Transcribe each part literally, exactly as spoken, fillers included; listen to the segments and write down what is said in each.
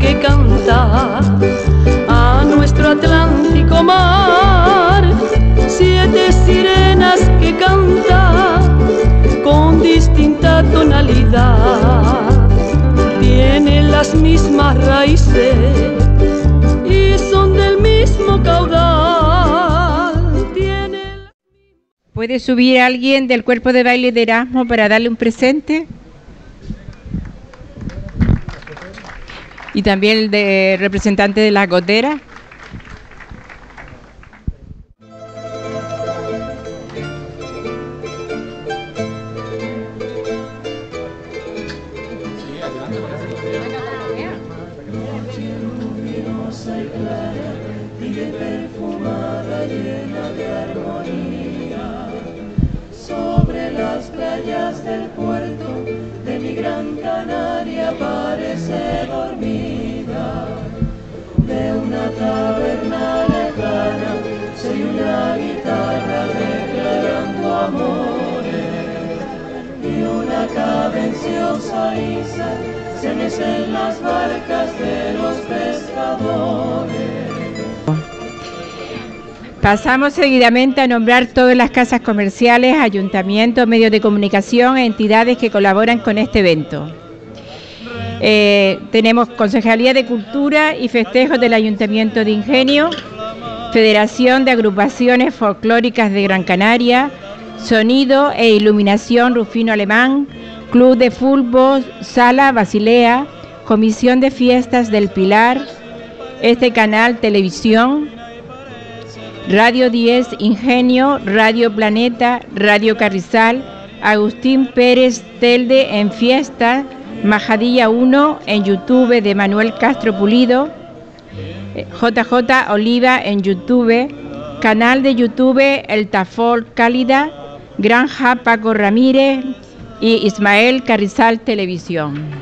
que canta a nuestro Atlántico mar, siete sirenas que canta con distinta tonalidad, tienen las mismas raíces y son del mismo caudal. Tienen... ¿Puede subir alguien del cuerpo de baile de Erasmo para darle un presente? Y también el de representante de la gotera. Sobre las playas del puerto de mi gran Canaria parece dormida, de una taberna lejana soy una guitarra declarando amores, y una cadenciosa isa se mece en las barcas de los pescadores. Pasamos seguidamente a nombrar todas las casas comerciales, ayuntamientos, medios de comunicación e entidades que colaboran con este evento. Eh, tenemos Concejalía de Cultura y Festejos del Ayuntamiento de Ingenio, Federación de Agrupaciones Folclóricas de Gran Canaria, Sonido e Iluminación Rufino Alemán, Club de Fútbol Sala Basilea, Comisión de Fiestas del Pilar, este canal Televisión, Radio diez Ingenio, Radio Planeta, Radio Carrizal, Agustín Pérez Telde en Fiesta, Majadilla uno en YouTube de Manuel Castro Pulido, J J Oliva en YouTube, canal de YouTube El Tafol Cálida, Granja Paco Ramírez y Ismael Carrizal Televisión.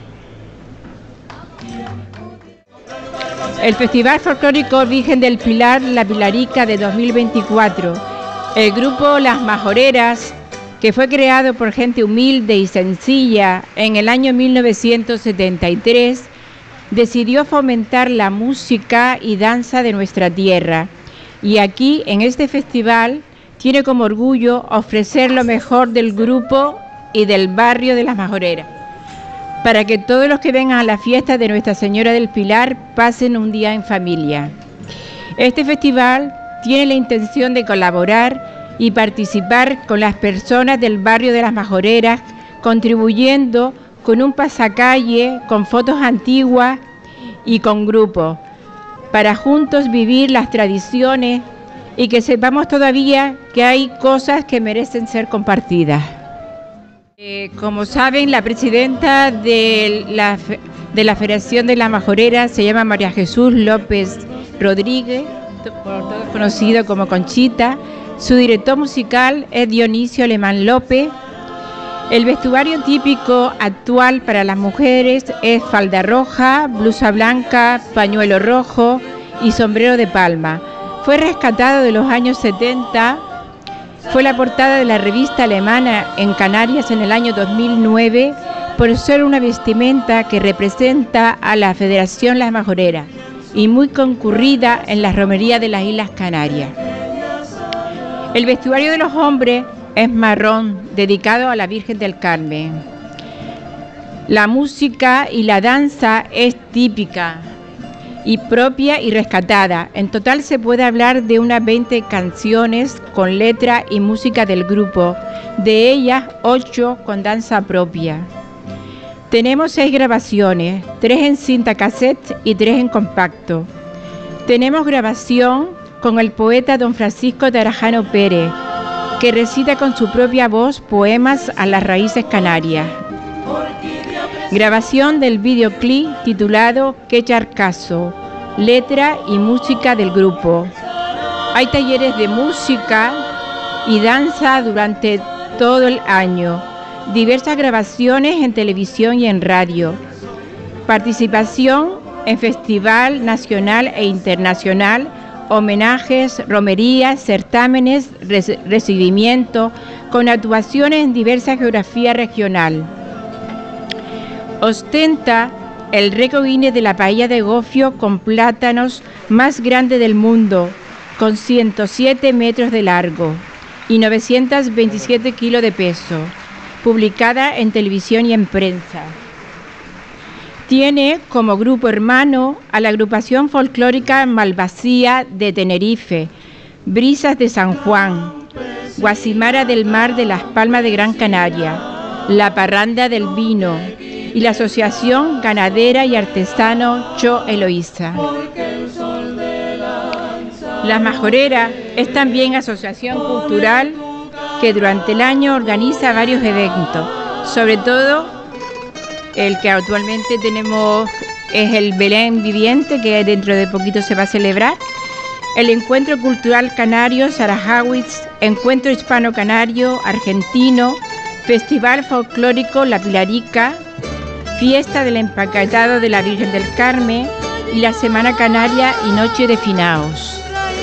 El Festival Folclórico Virgen del Pilar, La Pilarica de dos mil veinticuatro. El grupo Las Majoreras, que fue creado por gente humilde y sencilla en el año mil novecientos setenta y tres, decidió fomentar la música y danza de nuestra tierra. Y aquí, en este festival, tiene como orgullo ofrecer lo mejor del grupo y del barrio de Las Majoreras, para que todos los que vengan a la fiesta de Nuestra Señora del Pilar pasen un día en familia. Este festival tiene la intención de colaborar y participar con las personas del barrio de Las Majoreras, contribuyendo con un pasacalle, con fotos antiguas y con grupos, para juntos vivir las tradiciones y que sepamos todavía que hay cosas que merecen ser compartidas. Eh, como saben, la presidenta de la, de la Federación de la Majorera se llama María Jesús López Rodríguez, por todos conocido como Conchita. Su director musical es Dionisio Alemán López. El vestuario típico actual para las mujeres es falda roja, blusa blanca, pañuelo rojo y sombrero de palma. Fue rescatado de los años setenta. Fue la portada de la revista alemana en Canarias en el año dos mil nueve por ser una vestimenta que representa a la Federación Las Majoreras y muy concurrida en las romerías de las Islas Canarias. El vestuario de los hombres es marrón, dedicado a la Virgen del Carmen. La música y la danza es típica y propia y rescatada. En total se puede hablar de unas veinte canciones con letra y música del grupo, de ellas ocho con danza propia. Tenemos seis grabaciones, tres en cinta cassette y tres en compacto. Tenemos grabación con el poeta don Francisco Tarajano Pérez, que recita con su propia voz poemas a las raíces canarias. Grabación del videoclip titulado Qué Charcazo, letra y música del grupo. Hay talleres de música y danza durante todo el año, diversas grabaciones en televisión y en radio, participación en festival nacional e internacional, homenajes, romerías, certámenes, recibimiento, con actuaciones en diversas geografías regional. Ostenta el récord Guinness de la paella de gofio con plátanos más grande del mundo, con ciento siete metros de largo y novecientos veintisiete kilos de peso, publicada en televisión y en prensa. Tiene como grupo hermano a la agrupación folclórica Malvasía de Tenerife, Brisas de San Juan, Guasimara del Mar de Las Palmas de Gran Canaria, La Parranda del Vino y la Asociación Ganadera y Artesano Cho Eloísa. La Majorera es también asociación cultural que durante el año organiza varios eventos, sobre todo el que actualmente tenemos es el Belén Viviente, que dentro de poquito se va a celebrar, el Encuentro Cultural Canario Sarajawi's, Encuentro Hispano Canario Argentino, Festival Folclórico La Pilarica, Fiesta del Empaquetado de la Virgen del Carmen y la Semana Canaria y Noche de Finaos.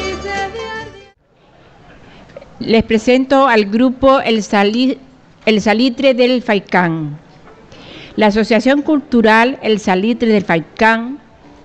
Les presento al grupo El, Sali, El Salitre del Faicán. La Asociación Cultural El Salitre del Faicán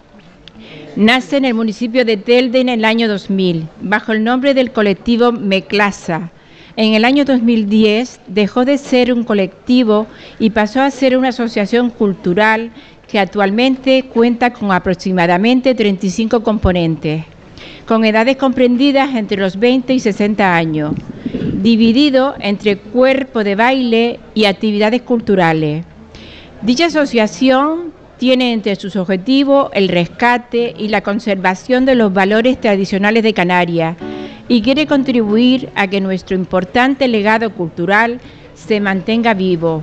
nace en el municipio de Telde en el año dos mil, bajo el nombre del colectivo Meclasa. En el año dos mil diez dejó de ser un colectivo y pasó a ser una asociación cultural que actualmente cuenta con aproximadamente treinta y cinco componentes, con edades comprendidas entre los veinte y sesenta años, dividido entre cuerpo de baile y actividades culturales. Dicha asociación tiene entre sus objetivos el rescate y la conservación de los valores tradicionales de Canarias y quiere contribuir a que nuestro importante legado cultural se mantenga vivo,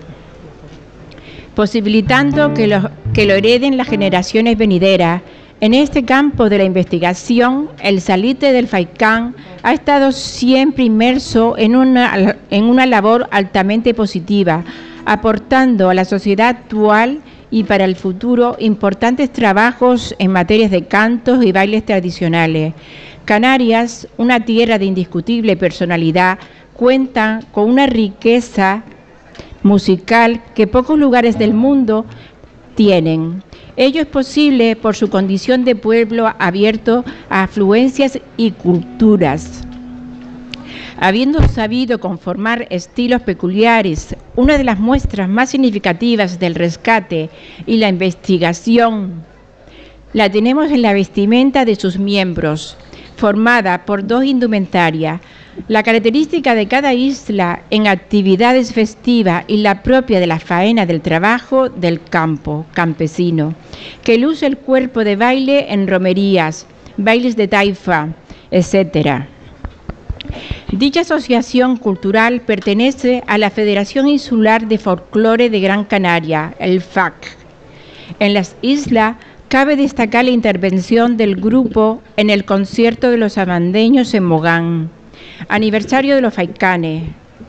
posibilitando que lo, que lo hereden las generaciones venideras. En este campo de la investigación, el Salitre del Faicán ha estado siempre inmerso en una, en una labor altamente positiva, aportando a la sociedad actual y para el futuro importantes trabajos en materias de cantos y bailes tradicionales. Canarias, una tierra de indiscutible personalidad, cuenta con una riqueza musical que pocos lugares del mundo tienen. Ello es posible por su condición de pueblo abierto a afluencias y culturas. Habiendo sabido conformar estilos peculiares, una de las muestras más significativas del rescate y la investigación la tenemos en la vestimenta de sus miembros, formada por dos indumentarias. La característica de cada isla en actividades festivas y la propia de la faena del trabajo del campo campesino, que luce el cuerpo de baile en romerías, bailes de taifa, etcétera. Dicha asociación cultural pertenece a la Federación Insular de Folclore de Gran Canaria, el F A C. En las islas cabe destacar la intervención del grupo en el concierto de los amandeños en Mogán, aniversario de los Faicanes,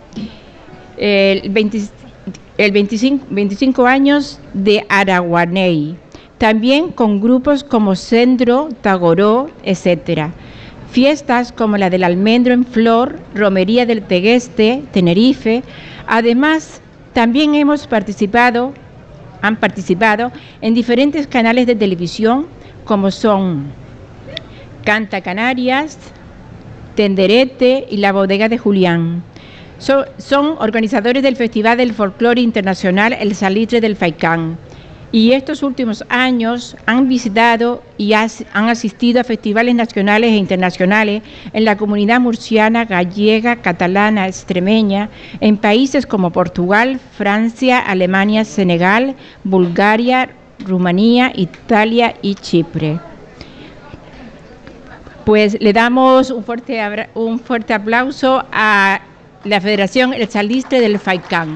el, veinte, el veinticinco, veinticinco años de Araguaney, también con grupos como Sendro, Tagoró, etcétera. Fiestas como la del Almendro en Flor, Romería del Tegueste, Tenerife. Además, también hemos participado, han participado en diferentes canales de televisión como son Canta Canarias, Tenderete y La Bodega de Julián. So, son organizadores del Festival del Folclore Internacional El Salitre del Faicán. Y estos últimos años han visitado y has, han asistido a festivales nacionales e internacionales en la comunidad murciana, gallega, catalana, extremeña, en países como Portugal, Francia, Alemania, Senegal, Bulgaria, Rumanía, Italia y Chipre. Pues le damos un fuerte, un fuerte aplauso a la Federación El Salitre del Faicán.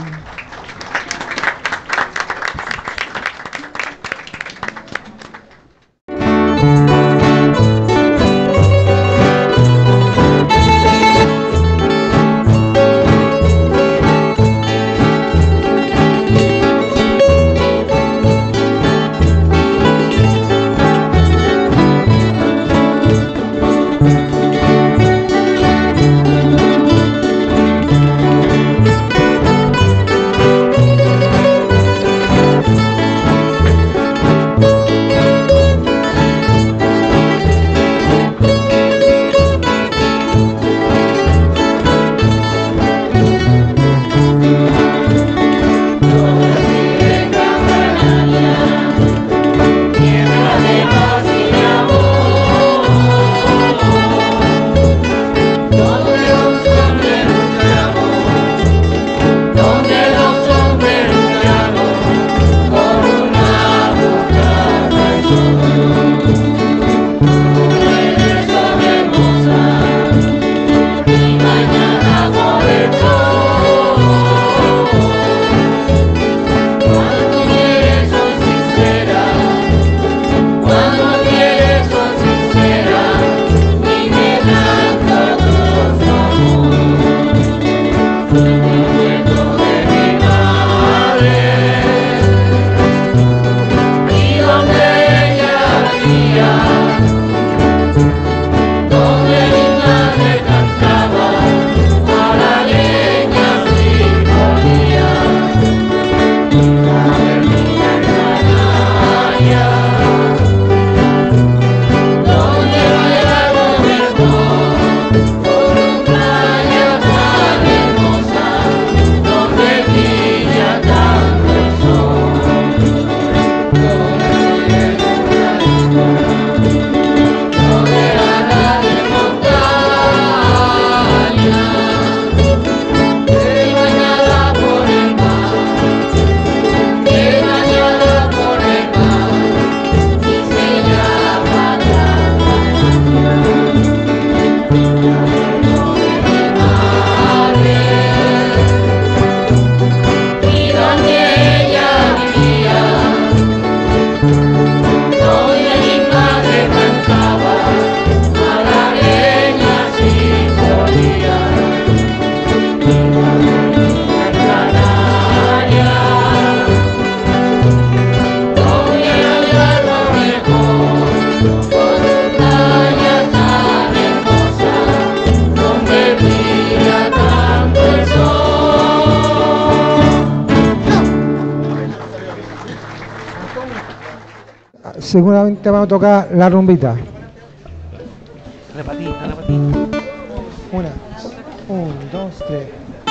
Seguramente vamos a tocar la rumbita. Repatí, repatí. Una, un, dos, tres.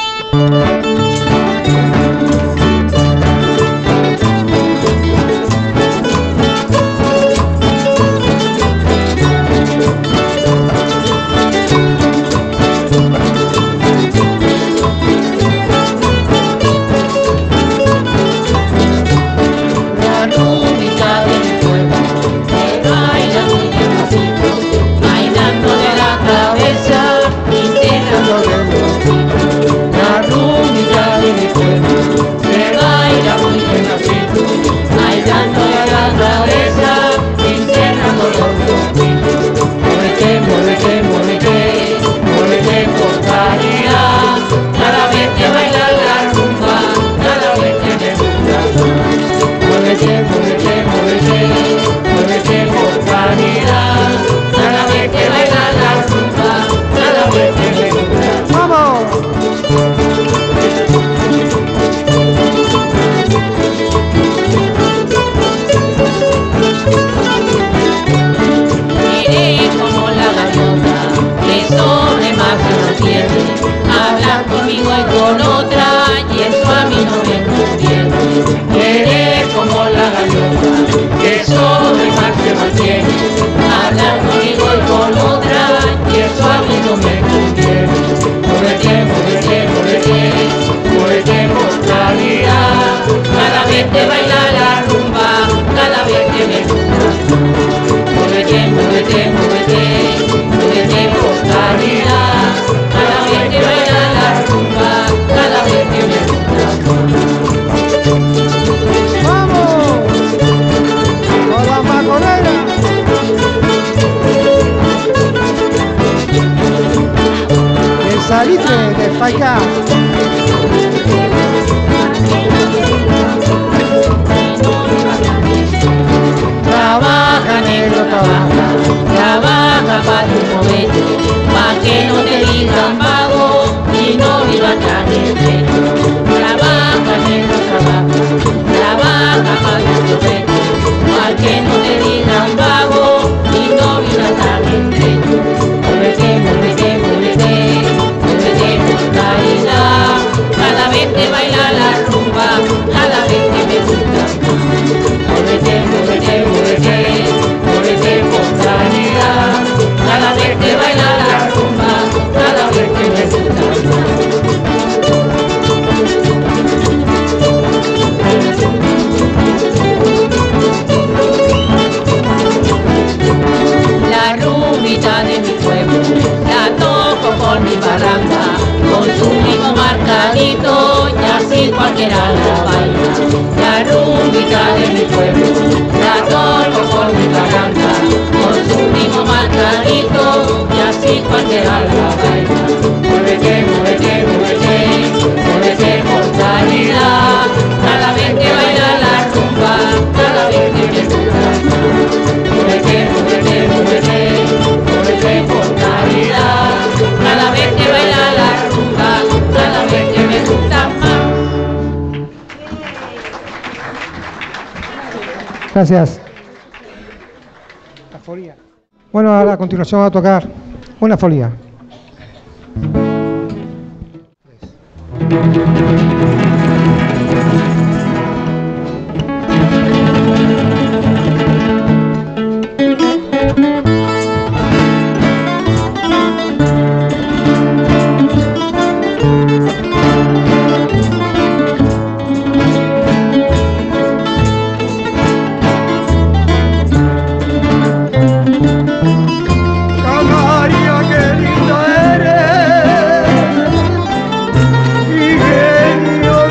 Salitre de Paica. Trabaja, negro, trabaja, trabaja para tu provecho, pa' que no te digan vago y no vivas tan estrecho. Trabaja, negro, trabaja, trabaja para tu provecho, pa' que no te digan vago y no vivas tan estrecho. Muévete, muévete, muévete, muévete por caridad, cada vez te baila la rumba, cada vez que me gusta. Muévete, muévete, muévete, muévete con claridad, cada vez que baila la rumba, cada vez que me gusta. La rumbita de mi pueblo, la toco por mi barranca, con su mismo marcadito, y así cualquiera la baila. La rumbita de mi pueblo, la toco por mi barranca, con su mismo marcadito, y así cualquiera la baila. Muévete, muévete, muévete, muévete con claridad, cada vez que baila la rumba, cada vez que me gusta. Muévete, muévete, muévete, muévete con claridad, cada vez que baila la rumba, cada vez que me gusta más. Gracias. La folía. Bueno, ahora a continuación va a tocar una folía. Genio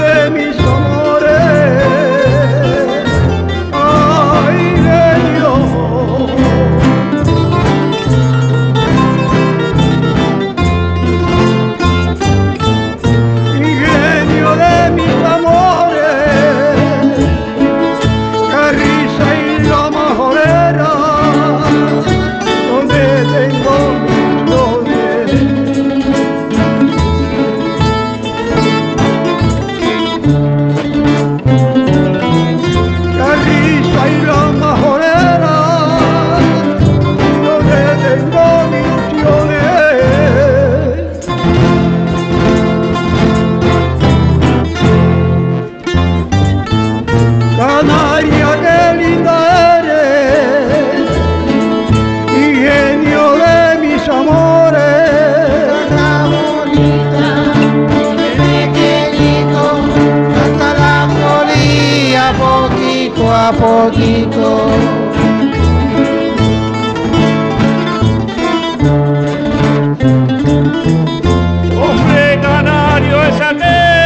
poco a poquito. Hombre canario es aquel,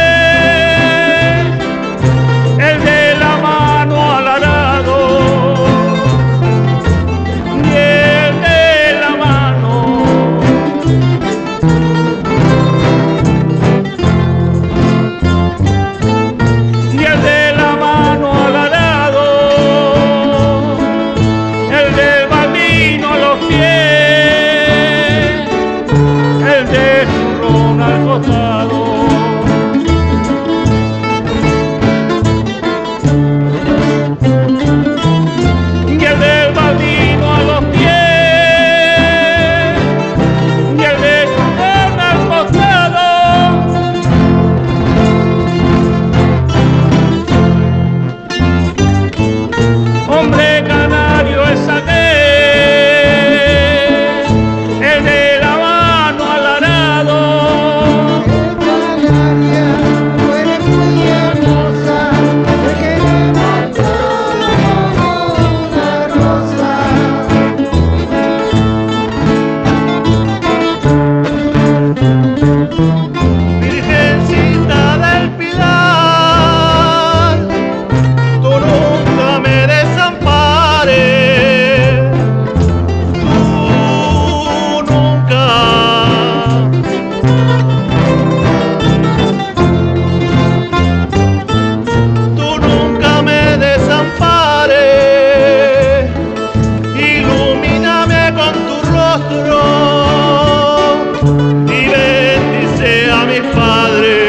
el de la mano al arado, y el de la mano, y el de la mano al arado, el del baldino a los pies, el de zurrón al costado. Y el del baldino a los pies, y el de zurrón al costado. Hombre canario es aquel, el de la mano al arado. Canaria, tú eres muy hermosa, te queremos todo como una rosa. Virgencita del Pilar, tú nunca me desampares, tú nunca, tú nunca me desampares, ilumíname con tu rostro y bendice a mis padres.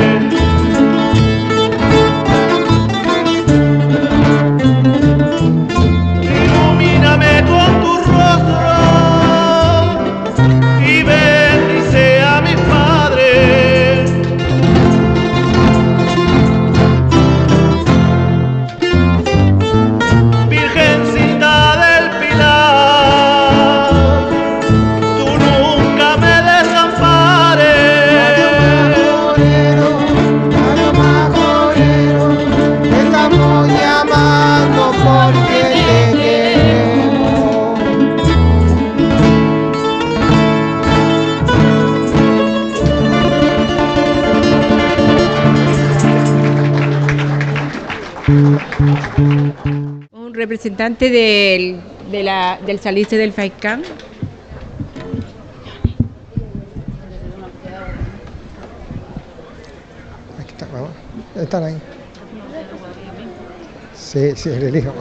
Ilumíname con tu rostro y bendice a mis padres. Virgencita del Pilar, tú nunca me desampares. Majorero, Mario Majorero, te estamos llamando porque te queremos. Un representante del, de la, del Salitre del Faicán. Aquí está, vamos. Están ahí. Sí, sí, el hijo.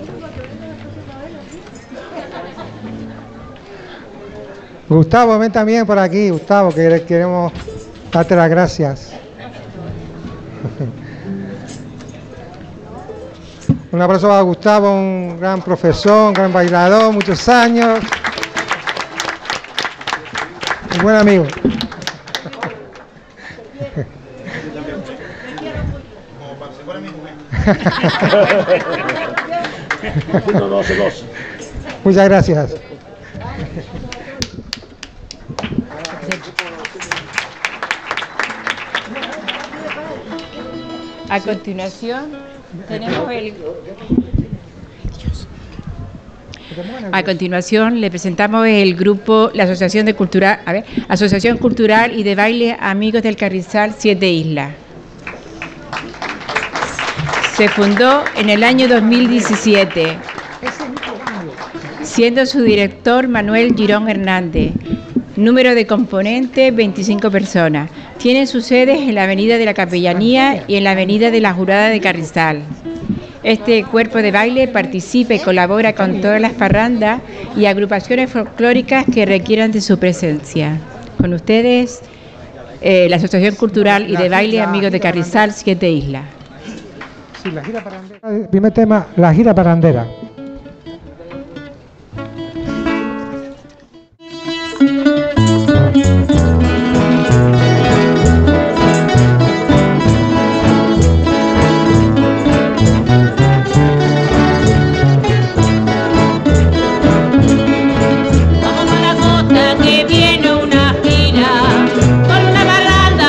Gustavo, ven también por aquí, Gustavo, que queremos darte las gracias. Un abrazo a Gustavo, un gran profesor, un gran bailador, muchos años. Un buen amigo. Muchas gracias. A continuación tenemos el A continuación le presentamos el grupo, la Asociación de Cultural, a ver, Asociación Cultural y de Baile Amigos del Carrizal Siete Islas. Se fundó en el año dos mil diecisiete, siendo su director Manuel Girón Hernández. Número de componentes, veinticinco personas. Tiene sus sedes en la Avenida de la Capellanía y en la Avenida de la Jurada de Carrizal. Este cuerpo de baile participa y colabora con todas las parrandas y agrupaciones folclóricas que requieran de su presencia. Con ustedes, eh, la Asociación Cultural y de Baile Amigos de Carrizal Siete Islas. Sí, la gira parrandera. El primer tema, la gira parrandera.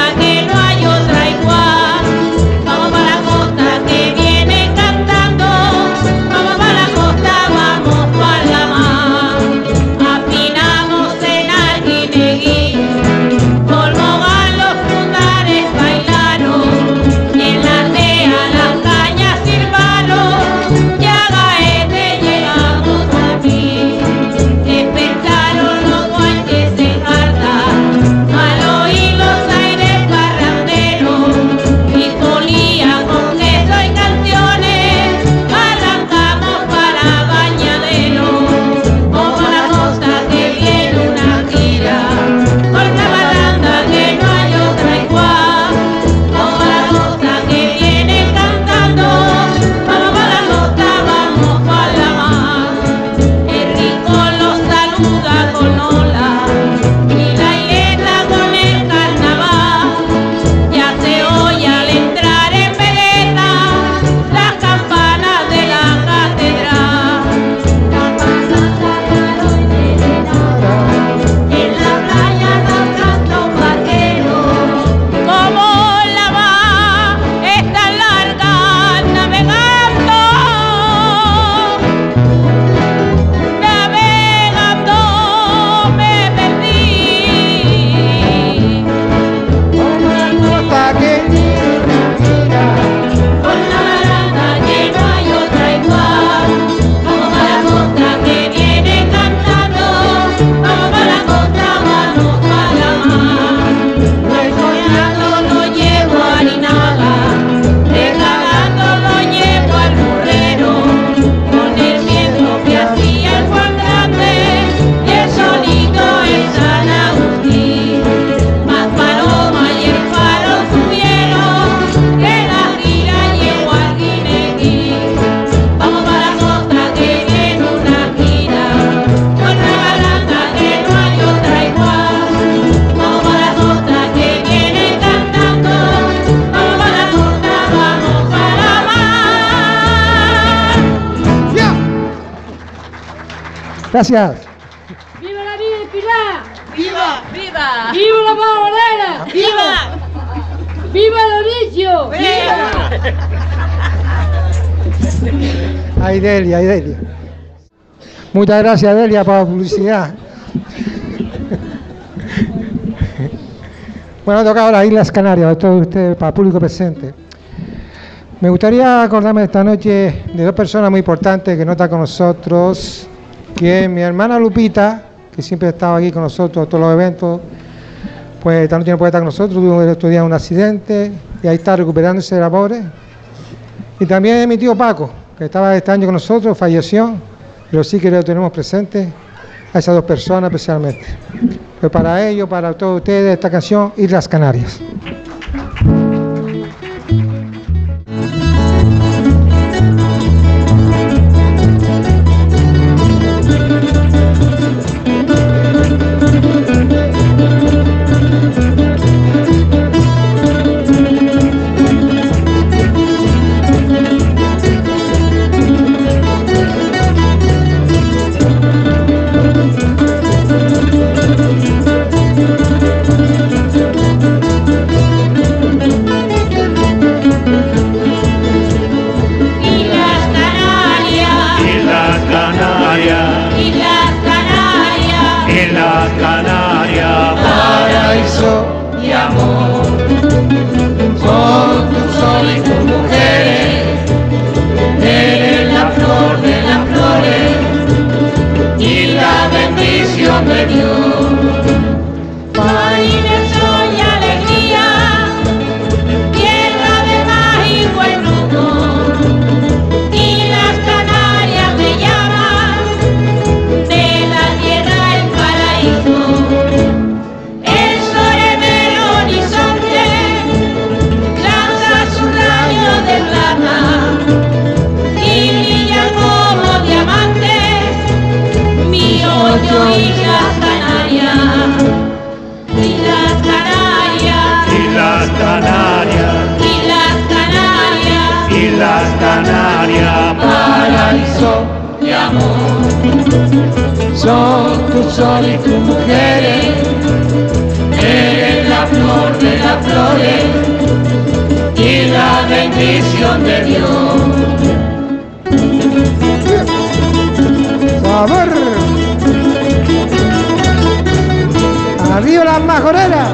Vamos para la costa que viene cantando. Gracias. ¡Viva la vida de Pilar! ¡Viva! ¡Viva! ¡Viva la Magdalena! ¡Viva! ¡Viva Donicio! ¡Viva! Ay, Delia, ay, Delia. Muchas gracias, Delia, por la publicidad. Bueno, toca ahora Islas Canarias, todos ustedes, para el público presente. Me gustaría acordarme esta noche de dos personas muy importantes que no están con nosotros, que es mi hermana Lupita, que siempre estaba aquí con nosotros en todos los eventos, pues esta noche no puede estar con nosotros, tuvo el otro día un accidente y ahí está recuperándose de la pobre. Y también mi tío Paco, que estaba este año con nosotros, falleció, pero sí que lo tenemos presente a esas dos personas especialmente. Pues para ellos, para todos ustedes, esta canción, Islas Canarias. Son tu sol y tu mujer, eres la flor de las flores y la bendición de Dios. ¡Sabor! ¡Arriba las majoreras!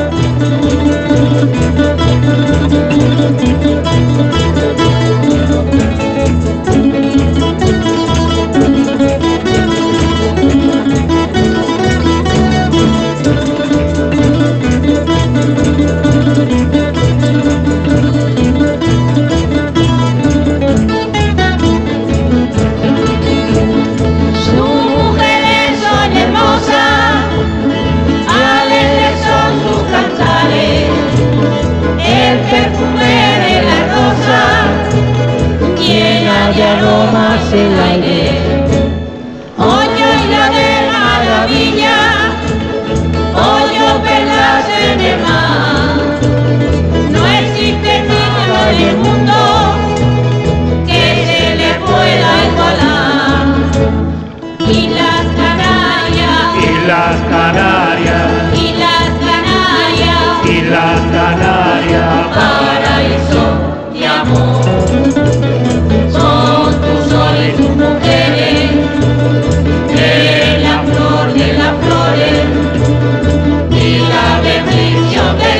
De aromas el aire, hoyo y la de maravilla, hoyo perlas en el mar. No existe nada en el mundo que se le pueda igualar. Islas Canarias, Islas Canarias, Islas Canarias, Islas Canarias, paraíso de amor. Son tus sol y tus mujeres, eres la flor de las flores y la bendición de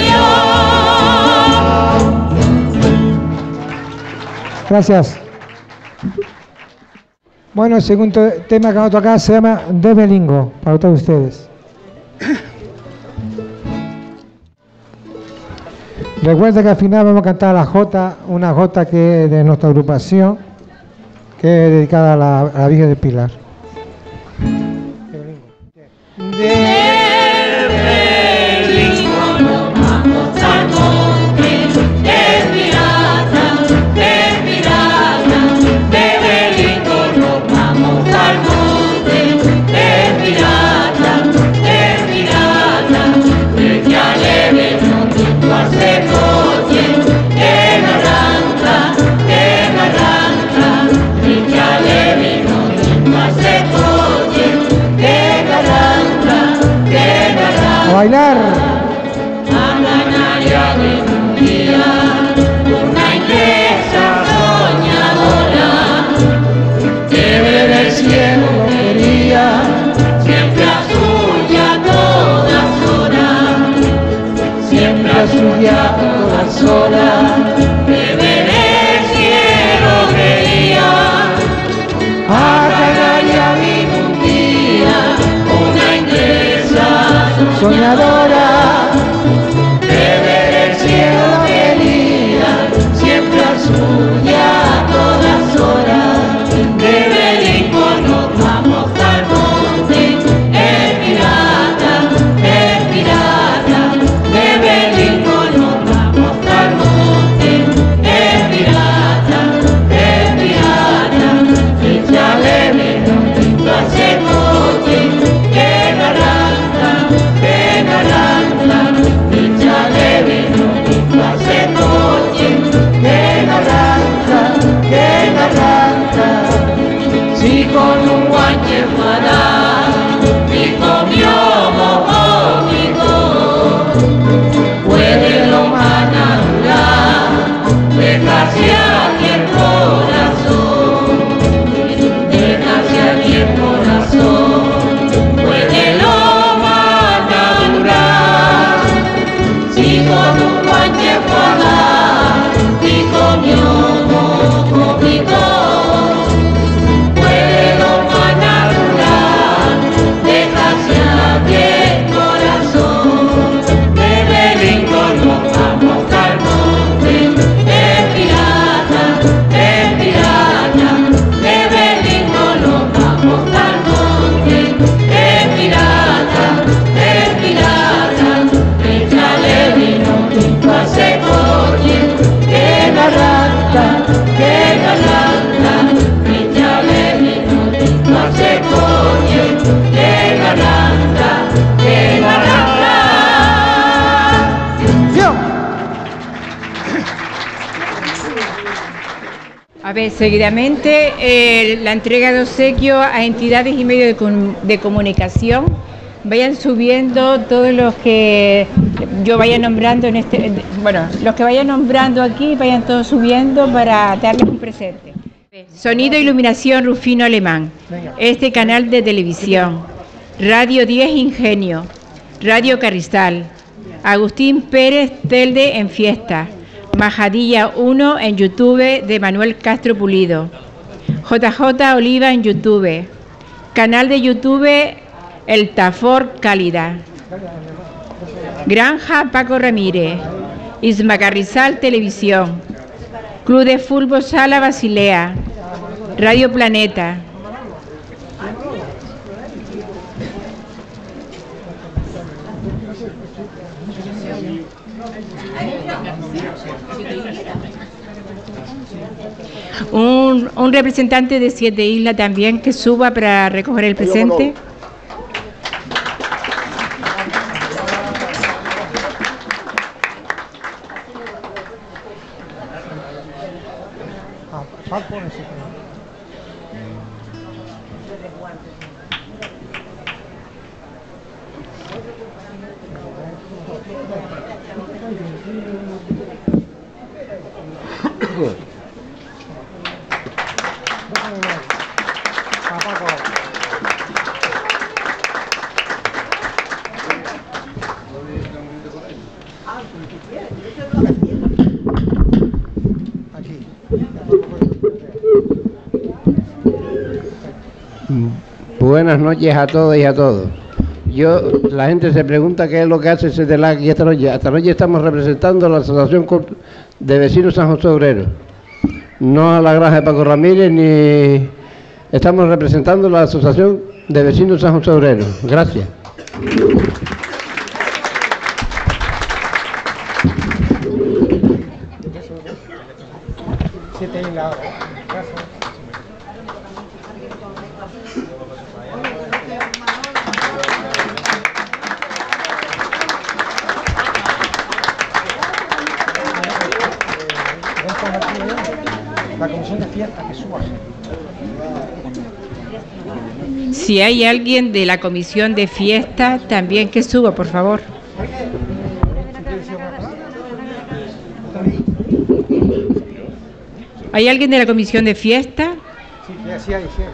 Dios. Gracias. Bueno, el segundo tema que vamos a tocar se llama De Belingo, para todos ustedes. Recuerda que al final vamos a cantar la jota, una jota que es de nuestra agrupación, que es dedicada a la, a la Virgen del Pilar. De Belingo nos vamos al monte, de pirata, de pirata, de Belingo nos vamos al monte, de pirata, de pirata, de que aleve no quito hace coche, de naranja, de naranja, de que aleve no quito hace bailar. A canaria de un día, una inglesa soñadora, que ver el cielo quería, siempre azul y a todas horas, siempre azul y a todas horas, que ver el cielo quería. A canaria vino un día, una inglesa soñadora, de ver el cielo quería, siempre azul y a todas horas. De Belinco nos vamos al monte, el pirata, el pirata. De Belinco nos vamos al monte, el pirata, el pirata. Échale vino tinto a ese coche, que no arranca, que no arranca. Échale vino tinto a ese coche, que no arranca, que no arranca. Si con un guanche fue a dar, y comió mojónico, puede lo más natural, dejarse aquí el corazón, dejarse aquí el corazón, puede lo más natural. Si con un guanche fue a dar, y comió mojónico, puede lo más natural, dejarse aquí el corazón. De Belinco nos vamos al monte, el pirata, el pirata. De Belinco nos vamos al monte, el pirata, el pirata. Échale vino tinto a ese coche, que no arranca, que no arranca. Échale vino tinto a ese coche, que no arranca, que no arranca. A ver, seguidamente eh, la entrega de obsequio a entidades y medios de, com- de comunicación. Vayan subiendo todos los que yo vaya nombrando en este, bueno, los que vaya nombrando aquí, vayan todos subiendo para darles un presente. Sonido e iluminación Rufino Alemán. Este canal de televisión. Radio diez Ingenio. Radio Carrizal. Agustín Pérez Telde en fiesta. Majadilla uno en YouTube de Manuel Castro Pulido. J J Oliva en YouTube. Canal de YouTube El Tafor Cálida. Granja Paco Ramírez. Isma Carrizal Televisión. Club de Fútbol Sala Basilea. Radio Planeta. Un, un representante de Siete Islas también que suba para recoger el presente. Buenas noches a todos y a todos. Yo, la gente se pregunta qué es lo que hace CETELAC aquí esta noche. Esta noche estamos representando a la Asociación de Vecinos San José Obrero, no a la Granja de Paco Ramírez, ni estamos representando a la Asociación de Vecinos San José Obrero. Gracias. La comisión de fiesta que suba. Si hay alguien de la comisión de fiesta, también que suba, por favor. ¿Hay alguien de la comisión de fiesta? Sí, sí, hay, sí.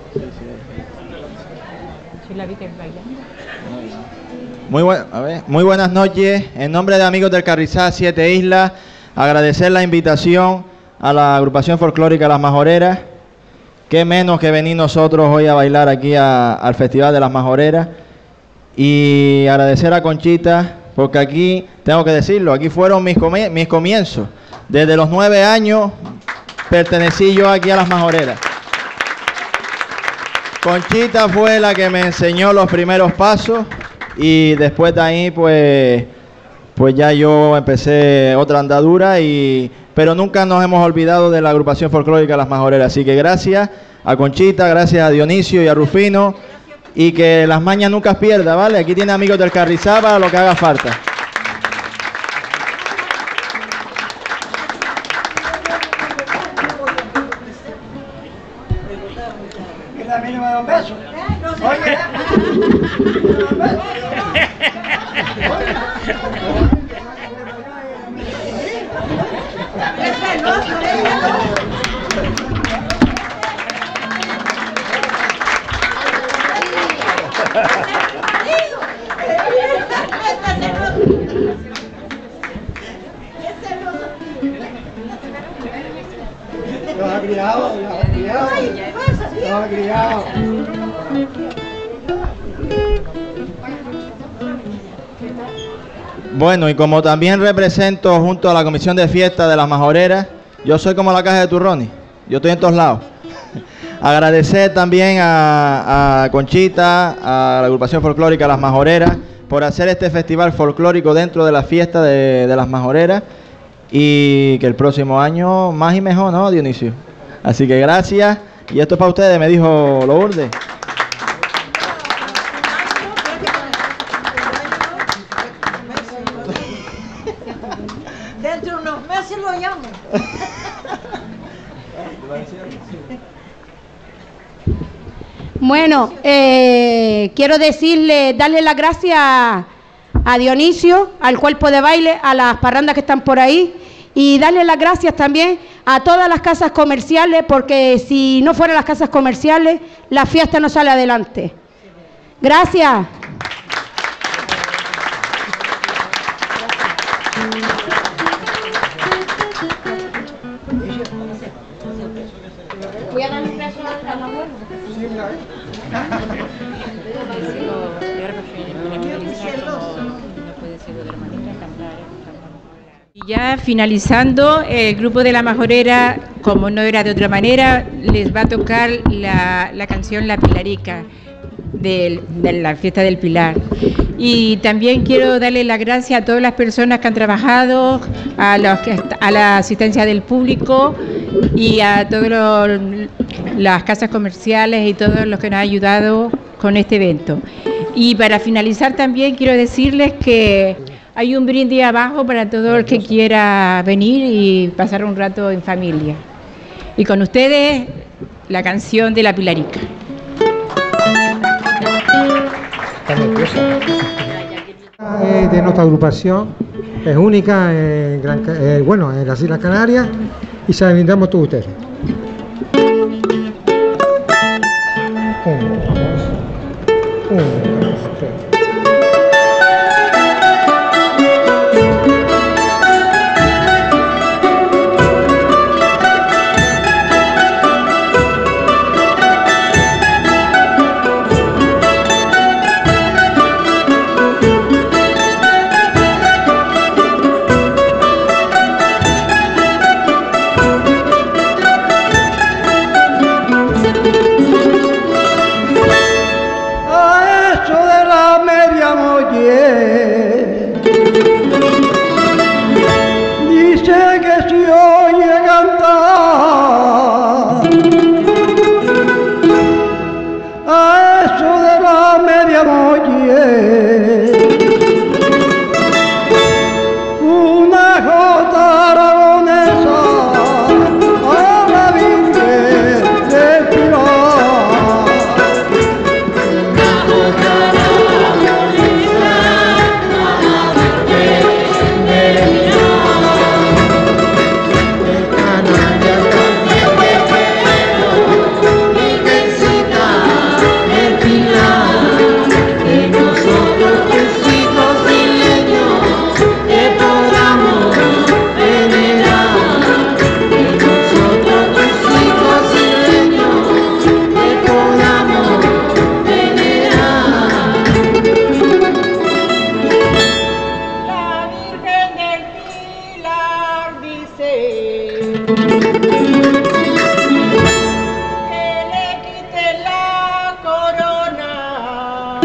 Muy, buen, a ver, muy buenas noches. En nombre de Amigos del Carrizal Siete Islas, agradecer la invitación a la agrupación folclórica Las Majoreras. Qué menos que venir nosotros hoy a bailar aquí a, al Festival de las Majoreras. Y agradecer a Conchita, porque aquí, tengo que decirlo, aquí fueron mis, comie mis comienzos. Desde los nueve años pertenecí yo aquí a Las Majoreras. Conchita fue la que me enseñó los primeros pasos y después de ahí pues, pues ya yo empecé otra andadura, y, pero nunca nos hemos olvidado de la agrupación folclórica Las Majoreras. Así que gracias a Conchita, gracias a Dionisio y a Rufino, y que las mañas nunca pierda, ¿vale? Aquí tiene Amigos del Carrizal para lo que haga falta. También me da un beso. Oye, los ha criado, los ha criado, los ha criado. Bueno, y como también represento junto a la comisión de fiesta de Las Majoreras, yo soy como la caja de turrones, yo estoy en todos lados. Agradecer también a, a Conchita, a la agrupación folclórica Las Majoreras, por hacer este festival folclórico dentro de la fiesta de, de Las Majoreras, y que el próximo año más y mejor, ¿no, Dionisio? Así que gracias, y esto es para ustedes, me dijo Lourdes. Dentro de unos meses lo llamo. Bueno, eh, quiero decirle, darle las gracias a Dionisio, al cuerpo de baile, a las parrandas que están por ahí, y darle las gracias también a todas las casas comerciales, porque si no fueran las casas comerciales, la fiesta no sale adelante. Gracias. Voy a dar un beso a la abuela. Y ya finalizando, el grupo de La Majorera, como no era de otra manera, les va a tocar la, la canción La Pilarica de, de la fiesta del Pilar. Y también quiero darle las gracias a todas las personas que han trabajado, a, los que, a la asistencia del público y a todas las casas comerciales y todos los que nos han ayudado con este evento. Y para finalizar también quiero decirles que hay un brindis abajo para todo el que quiera venir y pasar un rato en familia. Y con ustedes, la canción de La Pilarica. Eh, de nuestra agrupación, es única en, Gran, eh, bueno, en las Islas Canarias, y se la brindamos a todos ustedes. Uno, dos, uno, dos, tres. A eso de la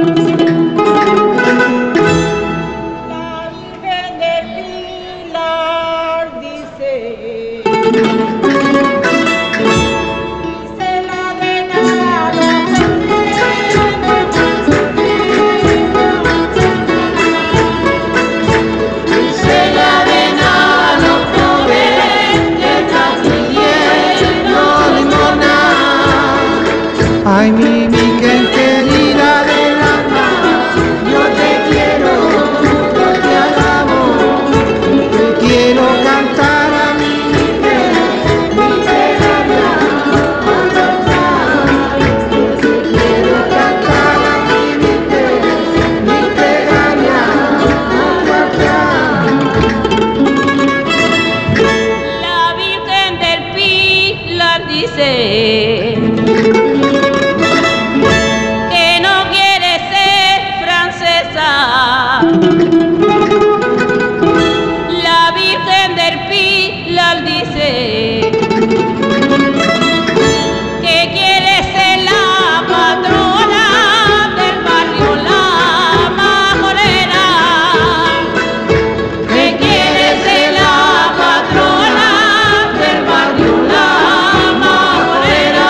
Ay, mi, mi que querida del alma, yo te quiero, yo te alabo, te quiero cantar a mi mujer, mi pegada, yo te quiero cantar a mi mujer, mi pegada, La Virgen del Pilar dice La Virgen del Pilar dice que quiere ser la patrona del barrio La Majorera, que quiere ser la patrona del barrio La Majorera.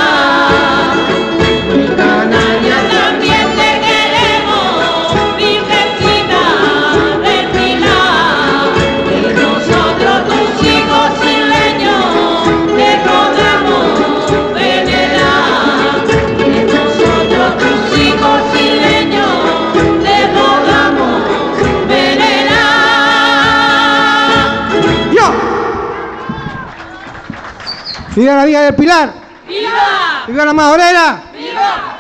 Canaria también te queremos, Virgencita del Pilar, y nosotros tus hijos isleños te rogamos venerar, y nosotros tus hijos isleños te rogamos venerar. ¡Yo! ¡Viva la Villa del Pilar! ¡Viva! ¡Viva la Majorera! ¡Viva!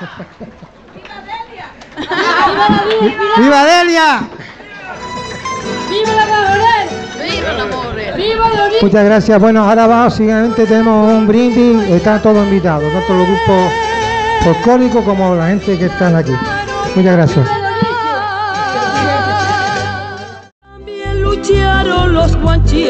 ¡Viva Delia! ¡Viva la Majorera! ¡Viva la Majorera! ¡Viva la Virgen! Muchas gracias. Bueno, ahora básicamente tenemos un brindis, están todos invitados, tanto los grupos folclóricos como la gente que están aquí. Muchas gracias. También lucharon los guanchitos.